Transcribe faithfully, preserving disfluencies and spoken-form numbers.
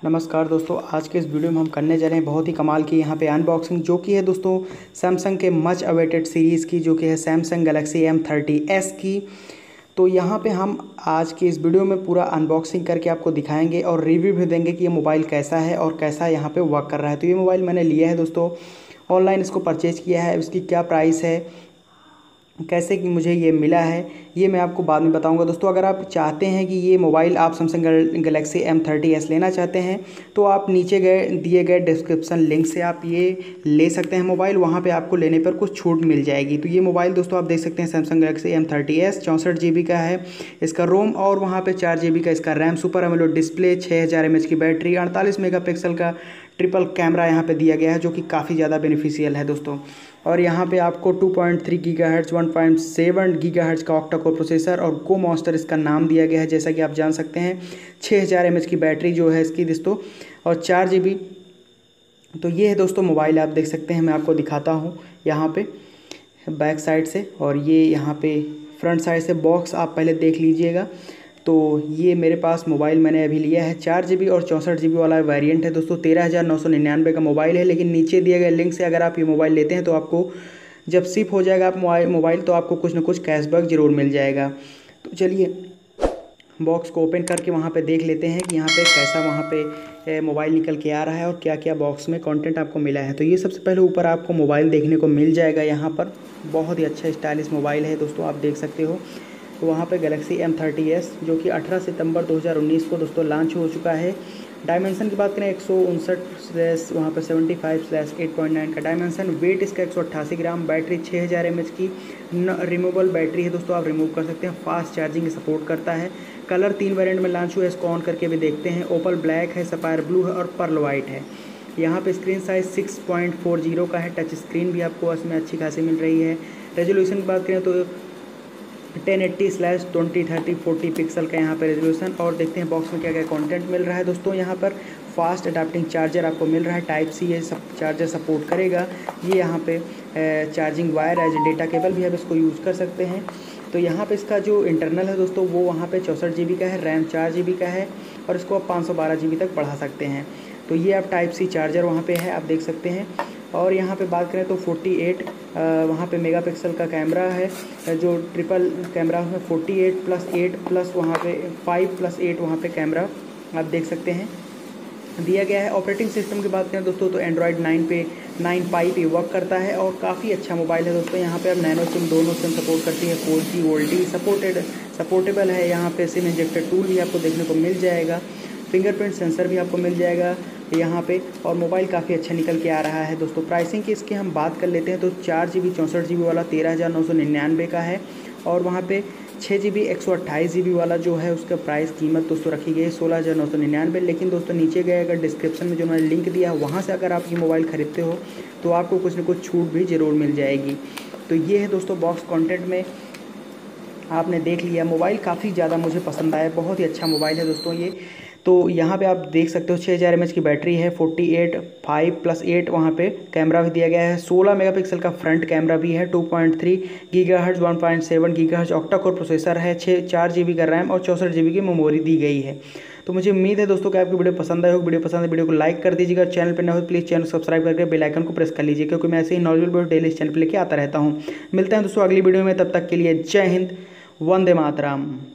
नमस्कार दोस्तों, आज के इस वीडियो में हम करने जा रहे हैं बहुत ही कमाल की यहाँ पे अनबॉक्सिंग, जो कि है दोस्तों सैमसंग के मच अवेटेड सीरीज़ की, जो कि है Samsung Galaxy M thirty S की। तो यहाँ पे हम आज की इस वीडियो में पूरा अनबॉक्सिंग करके आपको दिखाएंगे और रिव्यू भी देंगे कि ये मोबाइल कैसा है और कैसा यहाँ पे वर्क कर रहा है। तो ये मोबाइल मैंने लिया है दोस्तों, ऑनलाइन इसको परचेज़ किया है। इसकी क्या प्राइस है, कैसे कि मुझे ये मिला है, ये मैं आपको बाद में बताऊंगा। दोस्तों अगर आप चाहते हैं कि ये मोबाइल आप Samsung Galaxy M thirty S लेना चाहते हैं तो आप नीचे गए दिए गए डिस्क्रिप्शन लिंक से आप ये ले सकते हैं मोबाइल। वहाँ पे आपको लेने पर कुछ छूट मिल जाएगी। तो ये मोबाइल दोस्तों आप देख सकते हैं Samsung Galaxy M thirty S चौंसठ जी बी का है इसका रोम, और वहाँ पर चार जी बी का इसका रैम, सुपर एमोलेड डिस्प्ले, छः हज़ार एम एच की बैटरी, अड़तालीस मेगा पिक्सल का ट्रिपल कैमरा यहाँ पे दिया गया है, जो कि काफ़ी ज़्यादा बेनिफिशियल है दोस्तों। और यहाँ पे आपको two point three gigahertz, one point seven gigahertz का ऑक्टा-कोर प्रोसेसर और को मॉन्स्टर इसका नाम दिया गया है, जैसा कि आप जान सकते हैं। छः हज़ार एम एच की बैटरी जो है इसकी दोस्तों, और चार जी बी। तो ये है दोस्तों मोबाइल, आप देख सकते हैं। मैं आपको दिखाता हूँ यहाँ पे बैक साइड से, और ये यहाँ पे फ्रंट साइड से बॉक्स आप पहले देख लीजिएगा। तो ये मेरे पास मोबाइल मैंने अभी लिया है, चार जी बी और चौंसठ जी बी वाला वेरिएंट है दोस्तों। तेरह हज़ार नौ सौ निन्यानवे का मोबाइल है, लेकिन नीचे दिए गए लिंक से अगर आप ये मोबाइल लेते हैं तो आपको जब शिप हो जाएगा आप मोबाइल तो आपको कुछ ना कुछ कैशबैक ज़रूर मिल जाएगा। तो चलिए बॉक्स को ओपन करके वहाँ पे देख लेते हैं कि यहाँ पे कैसा वहाँ पे मोबाइल निकल के आ रहा है और क्या क्या बॉक्स में कंटेंट आपको मिला है। तो ये सबसे पहले ऊपर आपको मोबाइल देखने को मिल जाएगा। यहाँ पर बहुत ही अच्छा स्टाइलिश मोबाइल है दोस्तों, आप देख सकते हो। तो वहाँ पे गैलेक्सी एम थर्टी एस जो कि अठारह सितंबर दो हज़ार उन्नीस को दोस्तों लॉन्च हो चुका है। डायमेंशन की बात करें एक सौ उनसठ स्लैश वहाँ पर seventy five slash eight point nine का डायमेंशन, वेट इसका एक सौ अट्ठासी ग्राम, बैटरी छः हज़ार एम एच की रिमूवेबल बैटरी है दोस्तों, आप रिमूव कर सकते हैं। फास्ट चार्जिंग सपोर्ट करता है। कलर तीन वेरिएंट में लॉन्च हुआ है, इसको ऑन करके भी देखते हैं। ओपल ब्लैक है, सफायर ब्लू है और पर्ल वाइट है। यहाँ पे screen size six point four zero का है, टच स्क्रीन भी आपको इसमें अच्छी खासी मिल रही है। रेजोल्यूशन की बात करें तो ten eighty slash twenty thirty forty pixel का यहाँ पे रेजोल्यूशन। और देखते हैं बॉक्स में क्या क्या कंटेंट मिल रहा है दोस्तों। यहाँ पर फास्ट अडाप्टिंग चार्जर आपको मिल रहा है, टाइप सी ये सब चार्जर सपोर्ट करेगा। ये यहाँ पे charging wire as data cable भी आप इसको यूज़ कर सकते हैं। तो यहाँ पे इसका जो इंटरनल है दोस्तों वो वहाँ पे चौंसठ जी बी का है, रैम चार जी बी का है, और इसको आप पाँच सौ बारह जी बी तक बढ़ा सकते हैं। तो ये आप टाइप सी चार्जर वहाँ पे है, आप देख सकते हैं। और यहाँ पे बात करें तो अड़तालीस वहाँ पे मेगापिक्सल का कैमरा है, जो ट्रिपल कैमरा है उसमें अड़तालीस प्लस एट प्लस वहाँ पे फाइव प्लस एट वहाँ पे कैमरा आप देख सकते हैं दिया गया है। ऑपरेटिंग सिस्टम की बात करें दोस्तों तो एंड्रॉयड नाइन पे नाइन पाई पे वर्क करता है और काफ़ी अच्छा मोबाइल है दोस्तों। यहाँ पे अब नैनो सिम दोनों सिम सपोर्ट करती है, four G VoLTE supported supportable है। यहाँ पे सिम इंजेक्टर टूल भी आपको देखने को मिल जाएगा, फिंगरप्रिंट सेंसर भी आपको मिल जाएगा यहाँ पे, और मोबाइल काफ़ी अच्छा निकल के आ रहा है दोस्तों। प्राइसिंग की इसकी हम बात कर लेते हैं तो चार जी बी चौंसठ जी बी वाला तेरह हज़ार नौ सौ निन्यानवे का है, और वहाँ पे छः जी बी एक सौ अट्ठाईस जी बी वाला जो है उसका प्राइस कीमत दोस्तों रखी गई है सोलह हज़ार नौ सौ निन्यानवे। लेकिन दोस्तों नीचे गए अगर डिस्क्रिप्शन में जो उन्होंने लिंक दिया है वहाँ से अगर आप ये मोबाइल ख़रीदते हो तो आपको कुछ ना कुछ छूट भी ज़रूर मिल जाएगी। तो ये है दोस्तों बॉक्स कॉन्टेंट में आपने देख लिया। मोबाइल काफ़ी ज़्यादा मुझे पसंद आया, बहुत ही अच्छा मोबाइल है दोस्तों ये। तो यहाँ पे आप देख सकते हो छः हज़ार एम एच की बैटरी है, forty eight five plus eight वहाँ पे कैमरा भी दिया गया है, सोलह मेगापिक्सल का फ्रंट कैमरा भी है, two point three gigahertz one point seven gigahertz octa-core processor है, छः चार जी बी का रैम और चौंसठ जी बी की मेमोरी दी गई है। तो मुझे उम्मीद है दोस्तों कि आपकी वीडियो पसंद आई हो। वीडियो पसंद है वीडियो को लाइक कर दीजिएगा, चैनल पर न हो प्लीज़ चैनल सब्सक्राइब करके बेल आइकन को प्रेस कर लीजिए, क्योंकि मैं ऐसे ही नॉलेजेबल वीडियो डेली इस चैनल पर लेके आता रहता हूँ। मिलते हैं दोस्तों अगली वीडियो में, तब तक के लिए जय हिंद, वंदे मातरम।